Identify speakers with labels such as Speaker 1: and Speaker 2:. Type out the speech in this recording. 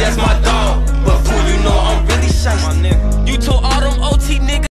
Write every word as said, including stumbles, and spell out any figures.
Speaker 1: that's my dog. But pooh, you know I'm really sheisty.
Speaker 2: You told all them O T niggas